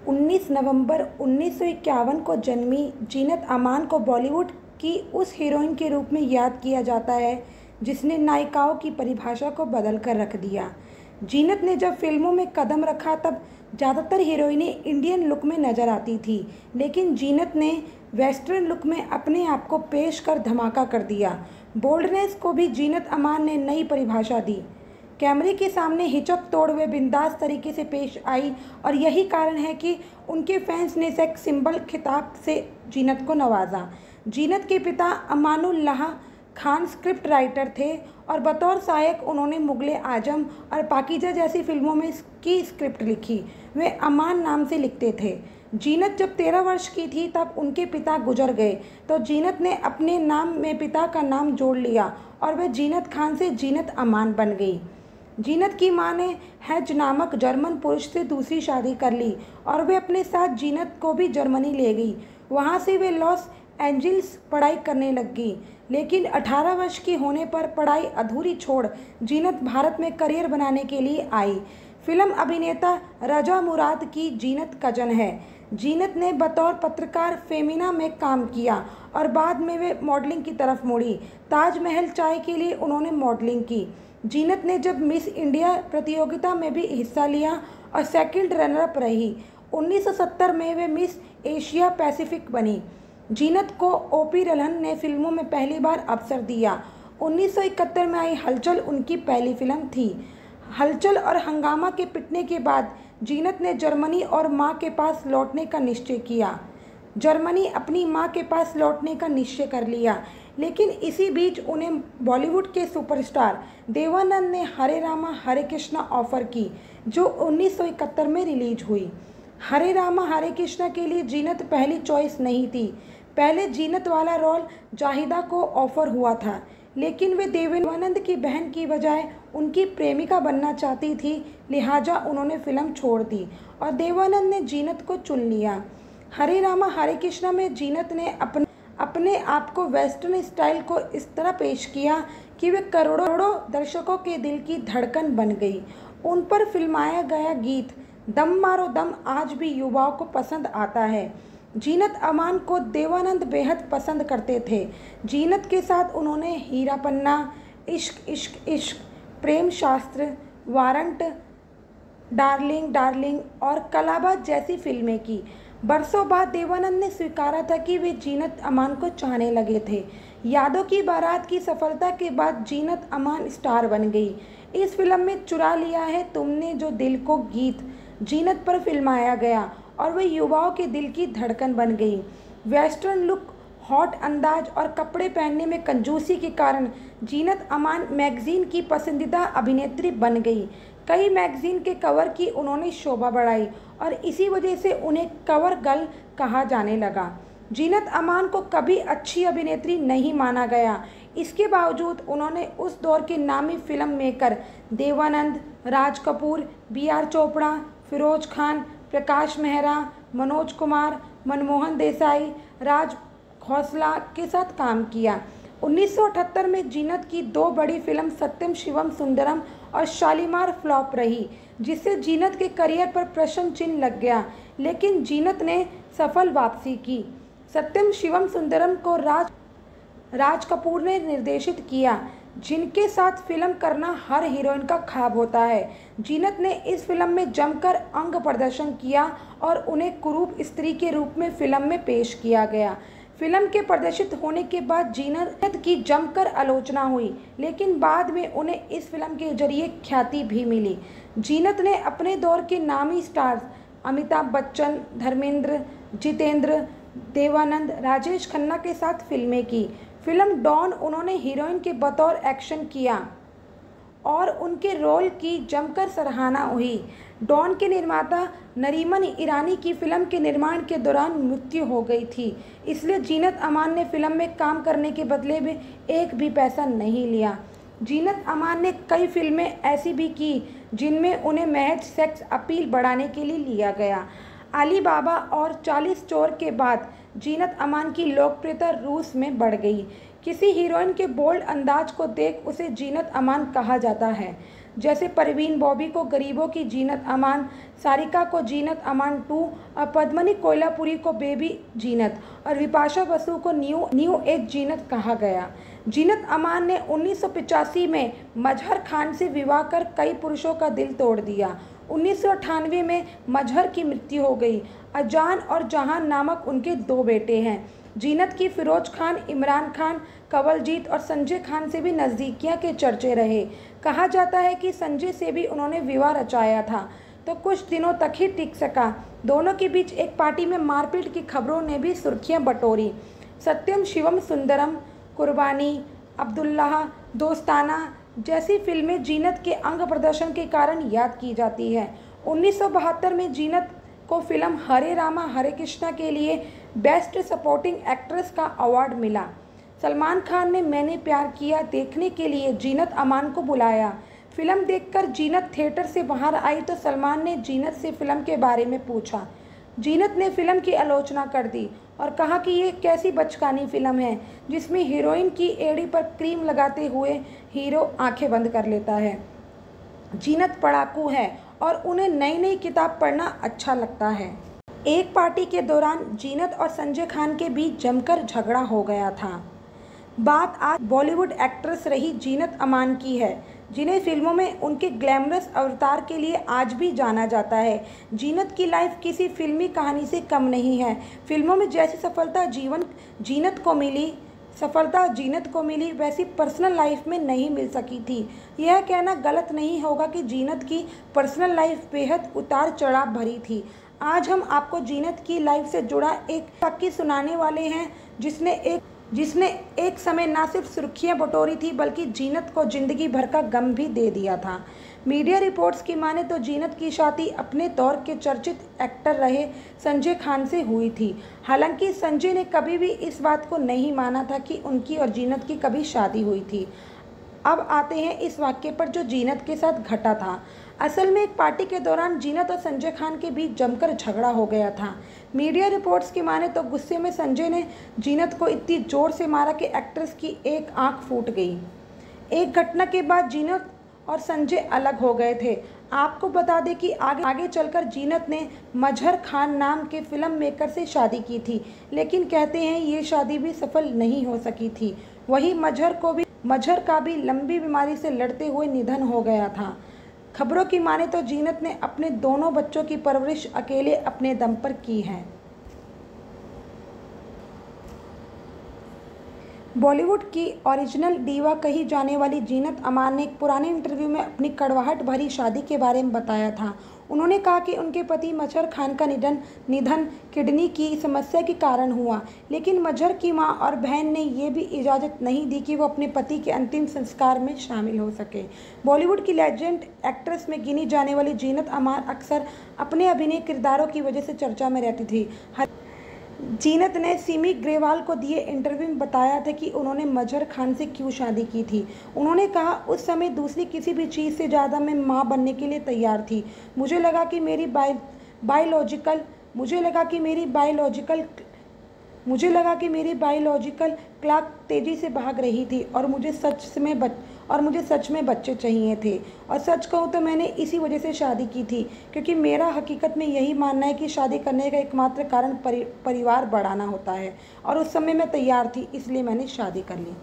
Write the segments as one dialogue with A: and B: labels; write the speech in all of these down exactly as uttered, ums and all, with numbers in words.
A: उन्नीस नवंबर उन्नीस सौ इक्यावन को जन्मी जीनत अमान को बॉलीवुड की उस हीरोइन के रूप में याद किया जाता है जिसने नायिकाओं की परिभाषा को बदल कर रख दिया। जीनत ने जब फिल्मों में कदम रखा तब ज़्यादातर हीरोइनें इंडियन लुक में नज़र आती थी, लेकिन जीनत ने वेस्टर्न लुक में अपने आप को पेश कर धमाका कर दिया। बोल्डनेस को भी जीनत अमान ने नई परिभाषा दी। कैमरे के सामने हिचक तोड़ हुए बिंदास तरीके से पेश आई और यही कारण है कि उनके फैंस ने सेक्स सिंबल खिताब से जीनत को नवाजा। जीनत के पिता अमानुल्लाह खान स्क्रिप्ट राइटर थे और बतौर सहायक उन्होंने मुगले आजम और पाकीजा जैसी फिल्मों में की स्क्रिप्ट लिखी। वे अमान नाम से लिखते थे। जीनत जब तेरह वर्ष की थी तब उनके पिता गुजर गए, तो जीनत ने अपने नाम में पिता का नाम जोड़ लिया और वह जीनत खान से जीनत अमान बन गई। जीनत की मां ने हैज नामक जर्मन पुरुष से दूसरी शादी कर ली और वे अपने साथ जीनत को भी जर्मनी ले गई। वहां से वे लॉस एंजल्स पढ़ाई करने लग गई, लेकिन अठारह वर्ष की होने पर पढ़ाई अधूरी छोड़ जीनत भारत में करियर बनाने के लिए आई। फिल्म अभिनेता रजा मुराद की जीनत कजन है। जीनत ने बतौर पत्रकार फेमिना में काम किया और बाद में वे मॉडलिंग की तरफ मुड़ी। ताजमहल चाय के लिए उन्होंने मॉडलिंग की। जीनत ने जब मिस इंडिया प्रतियोगिता में भी हिस्सा लिया और सेकंड रनर अप रही। उन्नीस सौ सत्तर में वे मिस एशिया पैसिफिक बनी। जीनत को ओ पी रल्हन ने फिल्मों में पहली बार अवसर दिया। उन्नीस सौ इकहत्तर में आई हलचल उनकी पहली फिल्म थी। हलचल और हंगामा के पिटने के बाद जीनत ने जर्मनी और मां के पास लौटने का निश्चय किया। जर्मनी अपनी मां के पास लौटने का निश्चय कर लिया, लेकिन इसी बीच उन्हें बॉलीवुड के सुपरस्टार देवानंद ने हरे रामा हरे कृष्णा ऑफर की, जो उन्नीस सौ इकहत्तर में रिलीज हुई। हरे रामा हरे कृष्णा के लिए जीनत पहली चॉइस नहीं थी। पहले जीनत वाला रोल जाहिदा को ऑफर हुआ था, लेकिन वे देवानंद की बहन की बजाय उनकी प्रेमिका बनना चाहती थी, लिहाजा उन्होंने फिल्म छोड़ दी और देवानंद ने जीनत को चुन लिया। हरे रामा हरे कृष्णा में जीनत ने अपने अपने आप को वेस्टर्न स्टाइल को इस तरह पेश किया कि वे करोड़ों दर्शकों के दिल की धड़कन बन गई। उन पर फिल्माया गया गीत दम मारो दम आज भी युवाओं को पसंद आता है। जीनत अमान को देवानंद बेहद पसंद करते थे। जीनत के साथ उन्होंने हीरा पन्ना, इश्क इश्क इश्क, प्रेम शास्त्र, वारंट, डार्लिंग डार्लिंग और कलाबाज जैसी फिल्में की। बरसों बाद देवानंद ने स्वीकारा था कि वे जीनत अमान को चाहने लगे थे। यादों की बारात की सफलता के बाद जीनत अमान स्टार बन गई। इस फिल्म में चुरा लिया है तुमने जो दिल को गीत जीनत पर फिल्माया गया और वह युवाओं के दिल की धड़कन बन गई। वेस्टर्न लुक, हॉट अंदाज और कपड़े पहनने में कंजूसी के कारण जीनत अमान मैगजीन की पसंदीदा अभिनेत्री बन गई। कई मैगजीन के कवर की उन्होंने शोभा बढ़ाई और इसी वजह से उन्हें कवर गर्ल कहा जाने लगा। जीनत अमान को कभी अच्छी अभिनेत्री नहीं माना गया। इसके बावजूद उन्होंने उस दौर के नामी film maker Dev Anand, Raj Kapoor, B R Chopra, Firoz Khan, Prakash Mehra, Manoj Kumar, Manmohan Desai, Raj Khosla के साथ काम किया। उन्नीस सौ अठहत्तर में जीनत की दो बड़ी फिल्म सत्यम शिवम सुंदरम और शालीमार फ्लॉप रही, जिससे जीनत के करियर पर प्रश्न चिन्ह लग गया, लेकिन जीनत ने सफल वापसी की। सत्यम शिवम सुंदरम को राज राज कपूर ने निर्देशित किया, जिनके साथ फिल्म करना हर हीरोइन का ख्वाब होता है। जीनत ने इस फिल्म में जमकर अंग प्रदर्शन किया और उन्हें कुरूप स्त्री के रूप में फिल्म में पेश किया गया। फिल्म के प्रदर्शित होने के बाद जीनत की जमकर आलोचना हुई, लेकिन बाद में उन्हें इस फिल्म के जरिए ख्याति भी मिली। जीनत ने अपने दौर के नामी स्टार्स अमिताभ बच्चन, धर्मेंद्र, जितेंद्र, देवानंद, राजेश खन्ना के साथ फिल्में की। फिल्म डॉन उन्होंने हीरोइन के बतौर एक्शन किया और उनके रोल की जमकर सराहना हुई। डॉन के निर्माता नरीमन ईरानी की फिल्म के निर्माण के दौरान मृत्यु हो गई थी, इसलिए जीनत अमान ने फिल्म में काम करने के बदले में एक भी पैसा नहीं लिया। जीनत अमान ने कई फिल्में ऐसी भी की जिनमें उन्हें महज सेक्स अपील बढ़ाने के लिए लिया गया। अली बाबा और चालीस चोर के बाद जीनत अमान की लोकप्रियता रूस में बढ़ गई। किसी हीरोइन के बोल्ड अंदाज को देख उसे जीनत अमान कहा जाता है। जैसे परवीन बॉबी को गरीबों की जीनत अमान, सारिका को जीनत अमान टू और पद्मनी कोल्हापुरी को बेबी जीनत और विपाशा बसु को न्यू न्यू एज जीनत कहा गया। जीनत अमान ने उन्नीस सौ पचासी में मजहर खान से विवाह कर कई पुरुषों का दिल तोड़ दिया। उन्नीस सौ अट्ठानवे में मजहर की मृत्यु हो गई। अजान और जहान नामक उनके दो बेटे हैं। जीनत की फिरोज खान, इमरान खान, कंवलजीत और संजय खान से भी नज़दीकियां के चर्चे रहे। कहा जाता है कि संजय से भी उन्होंने विवाह रचाया था, तो कुछ दिनों तक ही टिक सका। दोनों के बीच एक पार्टी में मारपीट की खबरों ने भी सुर्खियां बटोरी। सत्यम शिवम सुंदरम, कुर्बानी, अब्दुल्लाह, दोस्ताना जैसी फिल्में जीनत के अंग प्रदर्शन के कारण याद की जाती है। उन्नीस सौ बहत्तर में जीनत को फिल्म हरे रामा हरे कृष्णा के लिए बेस्ट सपोर्टिंग एक्ट्रेस का अवार्ड मिला। सलमान खान ने मैंने प्यार किया देखने के लिए जीनत अमान को बुलाया। फिल्म देखकर जीनत थिएटर से बाहर आई तो सलमान ने जीनत से फिल्म के बारे में पूछा। जीनत ने फिल्म की आलोचना कर दी और कहा कि ये कैसी बचकानी फिल्म है जिसमें हीरोइन की एड़ी पर क्रीम लगाते हुए हीरो आंखें बंद कर लेता है। जीनत पढ़ाकू है और उन्हें नई नई किताब पढ़ना अच्छा लगता है। एक पार्टी के दौरान जीनत और संजय खान के बीच जमकर झगड़ा हो गया था। बात आज बॉलीवुड एक्ट्रेस रही जीनत अमान की है, जिन्हें फिल्मों में उनके ग्लैमरस अवतार के लिए आज भी जाना जाता है। जीनत की लाइफ किसी फिल्मी कहानी से कम नहीं है। फिल्मों में जैसी सफलता जीवन जीनत को मिली सफलता जीनत को मिली वैसी पर्सनल लाइफ में नहीं मिल सकी थी। यह कहना गलत नहीं होगा कि जीनत की पर्सनल लाइफ बेहद उतार चढ़ाव भरी थी। आज हम आपको जीनत की लाइफ से जुड़ा एक वाक़या सुनाने वाले हैं जिसने एक जिसने एक समय न सिर्फ सुर्खियां बटोरी थी बल्कि जीनत को जिंदगी भर का गम भी दे दिया था। मीडिया रिपोर्ट्स की माने तो जीनत की शादी अपने दौर के चर्चित एक्टर रहे संजय खान से हुई थी। हालांकि संजय ने कभी भी इस बात को नहीं माना था कि उनकी और जीनत की कभी शादी हुई थी। अब आते हैं इस वाक्य पर जो जीनत के साथ घटा था। असल में एक पार्टी के दौरान जीनत और संजय खान के बीच जमकर झगड़ा हो गया था। मीडिया रिपोर्ट्स की माने तो गुस्से में संजय ने जीनत को इतनी जोर से मारा कि एक्ट्रेस की एक आंख फूट गई। एक घटना के बाद जीनत और संजय अलग हो गए थे। आपको बता दें कि आगे आगे चलकर जीनत ने मजहर खान नाम के फिल्म मेकर से शादी की थी, लेकिन कहते हैं ये शादी भी सफल नहीं हो सकी थी। वहीं मजहर को भी मजहर का भी लंबी बीमारी से लड़ते हुए निधन हो गया था। खबरों की माने तो जीनत ने अपने दोनों बच्चों की परवरिश अकेले अपने दम पर की है। बॉलीवुड की ओरिजिनल डीवा कही जाने वाली जीनत अमान ने एक पुराने इंटरव्यू में अपनी कड़वाहट भरी शादी के बारे में बताया था। उन्होंने कहा कि उनके पति मजहर खान का निधन निधन किडनी की समस्या के कारण हुआ, लेकिन मजहर की मां और बहन ने ये भी इजाज़त नहीं दी कि वो अपने पति के अंतिम संस्कार में शामिल हो सके। बॉलीवुड की लेजेंड एक्ट्रेस में गिनी जाने वाली जीनत अमान अक्सर अपने अभिनय किरदारों की वजह से चर्चा में रहती थी। जीनत ने सिमी ग्रेवाल को दिए इंटरव्यू में बताया था कि उन्होंने मजहर खान से क्यों शादी की थी। उन्होंने कहा, उस समय दूसरी किसी भी चीज़ से ज़्यादा मैं माँ बनने के लिए तैयार थी। मुझे लगा कि मेरी बाय बायोलॉजिकल मुझे लगा कि मेरी बायोलॉजिकल मुझे लगा कि मेरी बायोलॉजिकल क्लॉक तेज़ी से भाग रही थी और मुझे सच में बच और मुझे सच में बच्चे चाहिए थे। और सच कहूँ तो मैंने इसी वजह से शादी की थी, क्योंकि मेरा हकीकत में यही मानना है कि शादी करने का एकमात्र कारण परि, परिवार बढ़ाना होता है, और उस समय मैं तैयार थी, इसलिए मैंने शादी कर ली।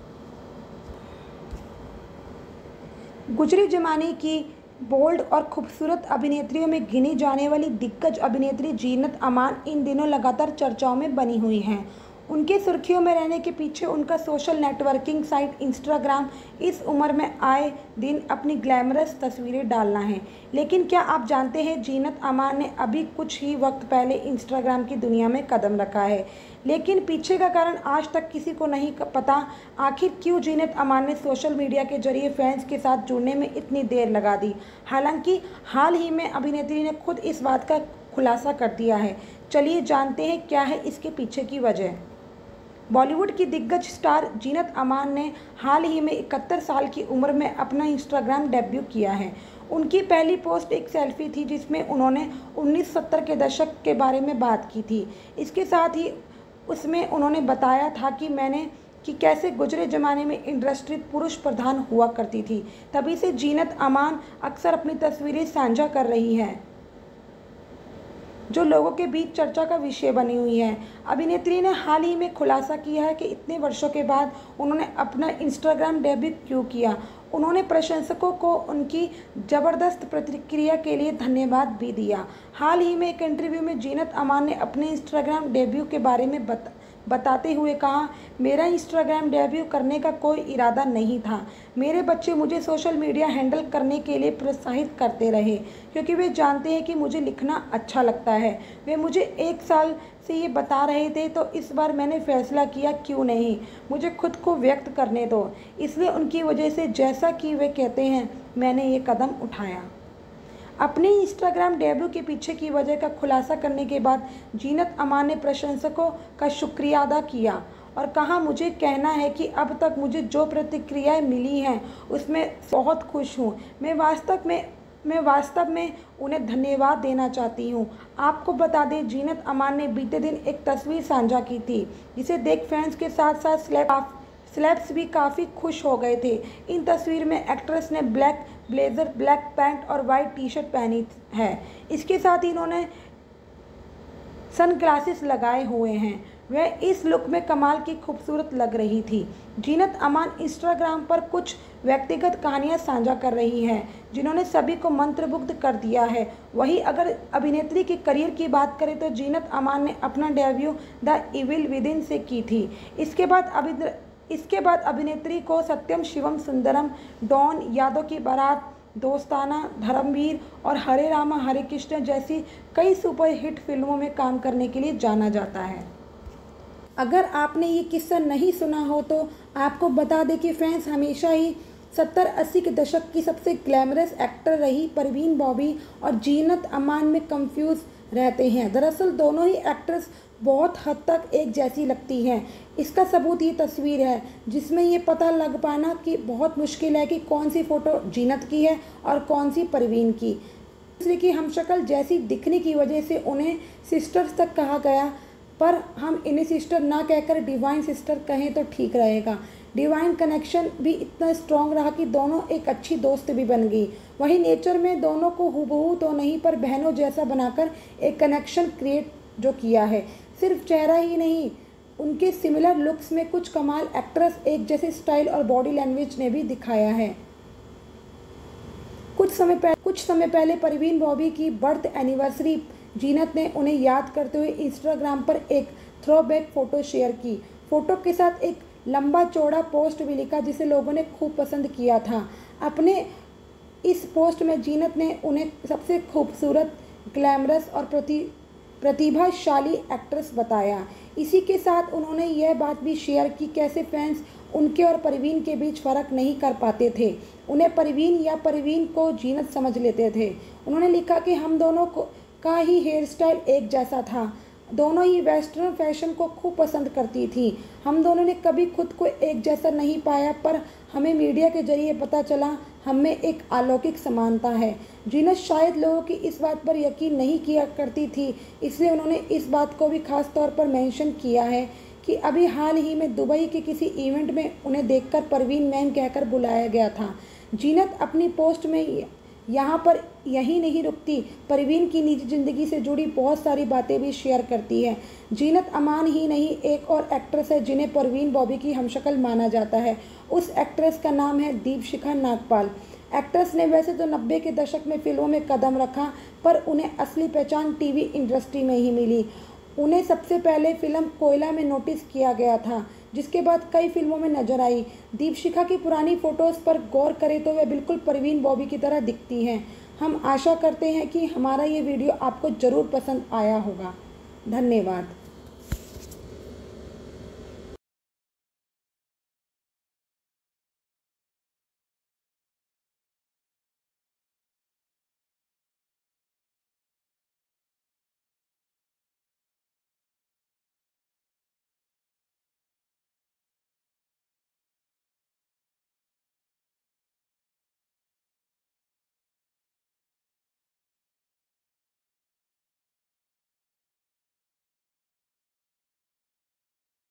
A: गुजरे ज़माने की बोल्ड और खूबसूरत अभिनेत्रियों में गिनी जाने वाली दिग्गज अभिनेत्री जीनत अमान इन दिनों लगातार चर्चाओं में बनी हुई हैं। उनके सुर्खियों में रहने के पीछे उनका सोशल नेटवर्किंग साइट इंस्टाग्राम इस उम्र में आए दिन अपनी ग्लैमरस तस्वीरें डालना है। लेकिन क्या आप जानते हैं, जीनत अमान ने अभी कुछ ही वक्त पहले इंस्टाग्राम की दुनिया में कदम रखा है, लेकिन पीछे का कारण आज तक किसी को नहीं पता। आखिर क्यों जीनत अमान ने सोशल मीडिया के जरिए फैंस के साथ जुड़ने में इतनी देर लगा दी। हालांकि हाल ही में अभिनेत्री ने खुद इस बात का खुलासा कर दिया है। चलिए जानते हैं क्या है इसके पीछे की वजह। बॉलीवुड की दिग्गज स्टार जीनत अमान ने हाल ही में इकहत्तर साल की उम्र में अपना इंस्टाग्राम डेब्यू किया है। उनकी पहली पोस्ट एक सेल्फी थी जिसमें उन्होंने उन्नीस सौ सत्तर के दशक के बारे में बात की थी। इसके साथ ही उसमें उन्होंने बताया था कि मैंने कि कैसे गुजरे ज़माने में इंडस्ट्री पुरुष प्रधान हुआ करती थी। तभी से जीनत अमान अक्सर अपनी तस्वीरें साझा कर रही हैं, जो लोगों के बीच चर्चा का विषय बनी हुई है। अभिनेत्री ने हाल ही में खुलासा किया है कि इतने वर्षों के बाद उन्होंने अपना इंस्टाग्राम डेब्यू क्यों किया। उन्होंने प्रशंसकों को उनकी ज़बरदस्त प्रतिक्रिया के लिए धन्यवाद भी दिया। हाल ही में एक इंटरव्यू में जीनत अमान ने अपने इंस्टाग्राम डेब्यू के बारे में बता बताते हुए कहा, मेरा इंस्टाग्राम डेब्यू करने का कोई इरादा नहीं था। मेरे बच्चे मुझे सोशल मीडिया हैंडल करने के लिए प्रोत्साहित करते रहे, क्योंकि वे जानते हैं कि मुझे लिखना अच्छा लगता है। वे मुझे एक साल से ये बता रहे थे, तो इस बार मैंने फैसला किया क्यों नहीं, मुझे खुद को व्यक्त करने दो। इसलिए उनकी वजह से, जैसा कि वे कहते हैं, मैंने ये कदम उठाया। अपने इंस्टाग्राम डेब्यू के पीछे की वजह का खुलासा करने के बाद जीनत अमान ने प्रशंसकों का शुक्रिया अदा किया और कहा, मुझे कहना है कि अब तक मुझे जो प्रतिक्रियाएं मिली हैं उसमें बहुत खुश हूँ। मैं वास्तव में मैं वास्तव में उन्हें धन्यवाद देना चाहती हूँ। आपको बता दें, जीनत अमान ने बीते दिन एक तस्वीर साझा की थी, जिसे देख फैंस के साथ साथ स्लैब स्लैब्स भी काफ़ी खुश हो गए थे। इन तस्वीर में एक्ट्रेस ने ब्लैक ब्लेजर, ब्लैक पैंट और वाइट टी शर्ट पहनी है। इसके साथ ही इन्होंने सनग्लासेस लगाए हुए हैं। वह इस लुक में कमाल की खूबसूरत लग रही थी। जीनत अमान इंस्टाग्राम पर कुछ व्यक्तिगत कहानियां साझा कर रही हैं, जिन्होंने सभी को मंत्रमुग्ध कर दिया है। वहीं अगर अभिनेत्री के करियर की बात करें तो जीनत अमान ने अपना डेब्यू द इविल विदिन से की थी। इसके बाद अभिने इसके बाद अभिनेत्री को सत्यम शिवम सुंदरम, डॉन, यादव की बारात, दोस्ताना, धर्मवीर और हरे रामा हरे कृष्ण जैसी कई सुपरहिट फिल्मों में काम करने के लिए जाना जाता है। अगर आपने ये किस्सा नहीं सुना हो तो आपको बता दें कि फैंस हमेशा ही सत्तर अस्सी के दशक की सबसे ग्लैमरस एक्टर रही परवीन बॉबी और जीनत अमान में कंफ्यूज रहते हैं। दरअसल दोनों ही एक्ट्रेस बहुत हद तक एक जैसी लगती हैं। इसका सबूत ये तस्वीर है, जिसमें ये पता लग पाना कि बहुत मुश्किल है कि कौन सी फ़ोटो जीनत की है और कौन सी परवीन की। दूसरे की हमशक्ल जैसी दिखने की वजह से उन्हें सिस्टर्स तक कहा गया, पर हम इन्हें सिस्टर ना कहकर डिवाइन सिस्टर कहें तो ठीक रहेगा। डिवाइन कनेक्शन भी इतना स्ट्रॉन्ग रहा कि दोनों एक अच्छी दोस्त भी बन गई। वहीं नेचर में दोनों को हूबहू तो नहीं, पर बहनों जैसा बनाकर एक कनेक्शन क्रिएट जो किया है। सिर्फ चेहरा ही नहीं, उनके सिमिलर लुक्स में कुछ कमाल एक्ट्रेस एक जैसे स्टाइल और बॉडी लैंग्वेज ने भी दिखाया है। कुछ समय पहले कुछ समय पहले परवीन बॉबी की बर्थ एनिवर्सरी जीनत ने उन्हें याद करते हुए इंस्टाग्राम पर एक थ्रोबैक फ़ोटो शेयर की। फ़ोटो के साथ एक लंबा चौड़ा पोस्ट भी लिखा, जिसे लोगों ने खूब पसंद किया था। अपने इस पोस्ट में जीनत ने उन्हें सबसे खूबसूरत, ग्लैमरस और प्रति प्रतिभाशाली एक्ट्रेस बताया। इसी के साथ उन्होंने यह बात भी शेयर की कैसे फैंस उनके और परवीन के बीच फ़र्क नहीं कर पाते थे। उन्हें परवीन या परवीन को जीनत समझ लेते थे। उन्होंने लिखा कि हम दोनों को का ही हेयर स्टाइल एक जैसा था। दोनों ही वेस्टर्न फैशन को खूब पसंद करती थी। हम दोनों ने कभी खुद को एक जैसा नहीं पाया, पर हमें मीडिया के जरिए पता चला हम में एक अलौकिक समानता है। जीनत शायद लोगों की इस बात पर यकीन नहीं किया करती थी, इसलिए उन्होंने इस बात को भी खास तौर पर मेंशन किया है कि अभी हाल ही में दुबई के किसी इवेंट में उन्हें देखकर परवीन मैम कहकर बुलाया गया था। जीनत अपनी पोस्ट में यहाँ पर यही नहीं रुकती, परवीन की निजी ज़िंदगी से जुड़ी बहुत सारी बातें भी शेयर करती है। जीनत अमान ही नहीं, एक और एक्ट्रेस है जिन्हें परवीन बॉबी की हमशक्ल माना जाता है। उस एक्ट्रेस का नाम है दीपशिखा नागपाल। एक्ट्रेस ने वैसे तो नब्बे के दशक में फिल्मों में कदम रखा, पर उन्हें असली पहचान टीवी इंडस्ट्री में ही मिली। उन्हें सबसे पहले फिल्म कोयला में नोटिस किया गया था, जिसके बाद कई फिल्मों में नजर आई। दीपशिखा की पुरानी फ़ोटोज़ पर गौर करें तो वह बिल्कुल परवीन बॉबी की तरह दिखती हैं। हम आशा करते हैं कि हमारा ये वीडियो आपको ज़रूर पसंद आया होगा। धन्यवाद।